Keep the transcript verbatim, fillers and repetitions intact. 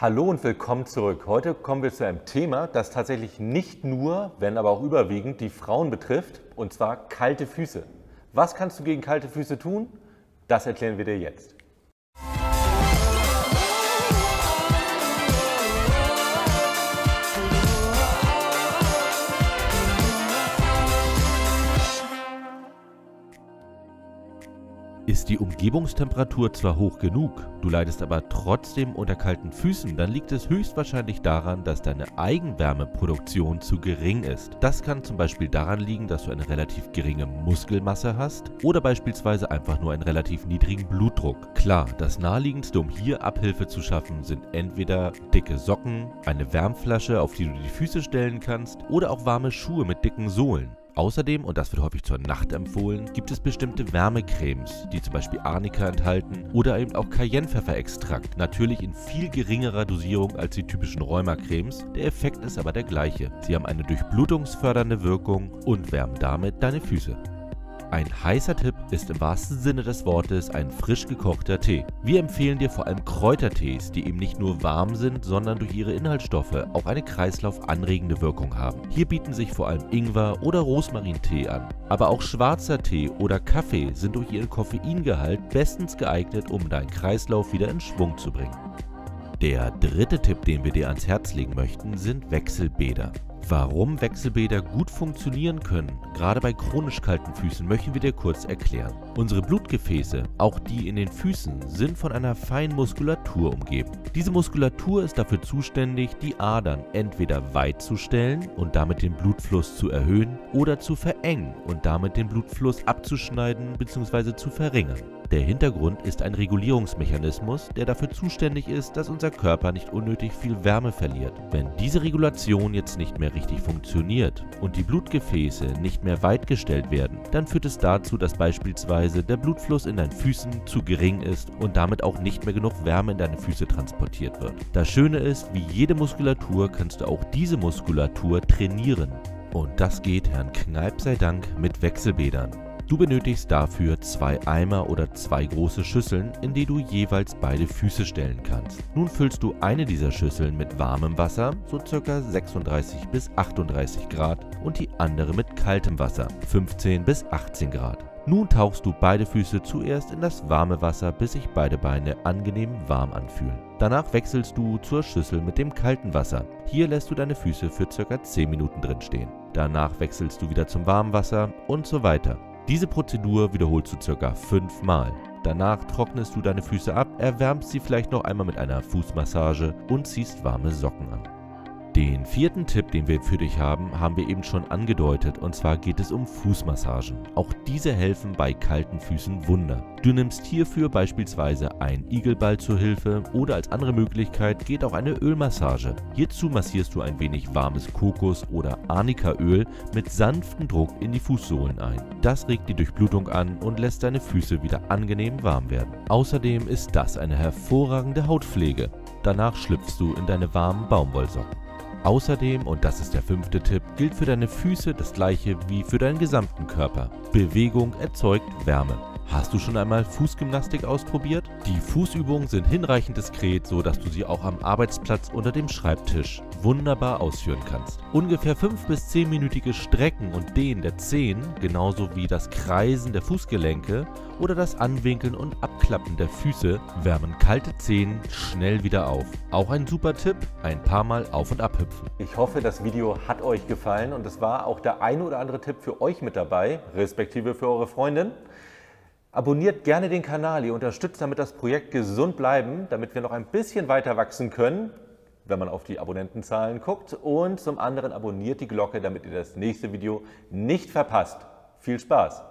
Hallo und willkommen zurück. Heute kommen wir zu einem Thema, das tatsächlich nicht nur, wenn aber auch überwiegend die Frauen betrifft, und zwar kalte Füße. Was kannst du gegen kalte Füße tun? Das erklären wir dir jetzt. Ist die Umgebungstemperatur zwar hoch genug, du leidest aber trotzdem unter kalten Füßen, dann liegt es höchstwahrscheinlich daran, dass deine Eigenwärmeproduktion zu gering ist. Das kann zum Beispiel daran liegen, dass du eine relativ geringe Muskelmasse hast oder beispielsweise einfach nur einen relativ niedrigen Blutdruck. Klar, das naheliegendste, um hier Abhilfe zu schaffen, sind entweder dicke Socken, eine Wärmflasche, auf die du die Füße stellen kannst, oder auch warme Schuhe mit dicken Sohlen. Außerdem, und das wird häufig zur Nacht empfohlen, gibt es bestimmte Wärmecremes, die zum Beispiel Arnika enthalten oder eben auch Cayennepfefferextrakt, natürlich in viel geringerer Dosierung als die typischen Rheumacremes, der Effekt ist aber der gleiche. Sie haben eine durchblutungsfördernde Wirkung und wärmen damit deine Füße. Ein heißer Tipp ist im wahrsten Sinne des Wortes ein frisch gekochter Tee. Wir empfehlen dir vor allem Kräutertees, die eben nicht nur warm sind, sondern durch ihre Inhaltsstoffe auch eine kreislaufanregende Wirkung haben. Hier bieten sich vor allem Ingwer- oder Rosmarintee an. Aber auch schwarzer Tee oder Kaffee sind durch ihren Koffeingehalt bestens geeignet, um deinen Kreislauf wieder in Schwung zu bringen. Der dritte Tipp, den wir dir ans Herz legen möchten, sind Wechselbäder. Warum Wechselbäder gut funktionieren können, gerade bei chronisch kalten Füßen, möchten wir dir kurz erklären. Unsere Blutgefäße, auch die in den Füßen, sind von einer feinen Muskulatur umgeben. Diese Muskulatur ist dafür zuständig, die Adern entweder weit zu stellen und damit den Blutfluss zu erhöhen oder zu verengen und damit den Blutfluss abzuschneiden bzw. zu verringern. Der Hintergrund ist ein Regulierungsmechanismus, der dafür zuständig ist, dass unser Körper nicht unnötig viel Wärme verliert. Wenn diese Regulation jetzt nicht mehr richtig funktioniert und die Blutgefäße nicht mehr weit gestellt werden, dann führt es dazu, dass beispielsweise der Blutfluss in deinen Füßen zu gering ist und damit auch nicht mehr genug Wärme in deine Füße transportiert wird. Das Schöne ist, wie jede Muskulatur kannst du auch diese Muskulatur trainieren. Und das geht Herrn Kneipp sei Dank mit Wechselbädern. Du benötigst dafür zwei Eimer oder zwei große Schüsseln, in die du jeweils beide Füße stellen kannst. Nun füllst du eine dieser Schüsseln mit warmem Wasser, so ca. sechsunddreißig bis achtunddreißig Grad, und die andere mit kaltem Wasser, fünfzehn bis achtzehn Grad. Nun tauchst du beide Füße zuerst in das warme Wasser, bis sich beide Beine angenehm warm anfühlen. Danach wechselst du zur Schüssel mit dem kalten Wasser. Hier lässt du deine Füße für ca. zehn Minuten drin stehen. Danach wechselst du wieder zum warmen Wasser und so weiter. Diese Prozedur wiederholst du ca. fünf Mal. Danach trocknest du deine Füße ab, erwärmst sie vielleicht noch einmal mit einer Fußmassage und ziehst warme Socken an. Den vierten Tipp, den wir für dich haben, haben wir eben schon angedeutet, und zwar geht es um Fußmassagen. Auch diese helfen bei kalten Füßen Wunder. Du nimmst hierfür beispielsweise einen Igelball zur Hilfe oder als andere Möglichkeit geht auch eine Ölmassage. Hierzu massierst du ein wenig warmes Kokos- oder Arnikaöl mit sanftem Druck in die Fußsohlen ein. Das regt die Durchblutung an und lässt deine Füße wieder angenehm warm werden. Außerdem ist das eine hervorragende Hautpflege. Danach schlüpfst du in deine warmen Baumwollsocken. Außerdem, und das ist der fünfte Tipp, gilt für deine Füße das gleiche wie für deinen gesamten Körper. Bewegung erzeugt Wärme. Hast du schon einmal Fußgymnastik ausprobiert? Die Fußübungen sind hinreichend diskret, so dass du sie auch am Arbeitsplatz unter dem Schreibtisch wunderbar ausführen kannst. Ungefähr fünf bis zehnminütige Strecken und Dehnen der Zehen, genauso wie das Kreisen der Fußgelenke oder das Anwinkeln und Abklappen der Füße, wärmen kalte Zehen schnell wieder auf. Auch ein super Tipp, ein paar Mal auf- und abhüpfen. Ich hoffe, das Video hat euch gefallen und es war auch der eine oder andere Tipp für euch mit dabei, respektive für eure Freundin. Abonniert gerne den Kanal, ihr unterstützt damit das Projekt Gesund bleiben, damit wir noch ein bisschen weiter wachsen können, wenn man auf die Abonnentenzahlen guckt. Und zum anderen abonniert die Glocke, damit ihr das nächste Video nicht verpasst. Viel Spaß!